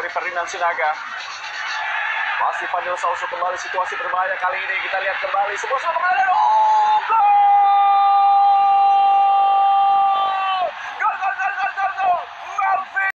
dari Ferdinand Sinaga. Masih Fadil Sausu kembali, situasi berbahaya kali ini. Kita lihat kembali sebuah serangan. Oh, gol!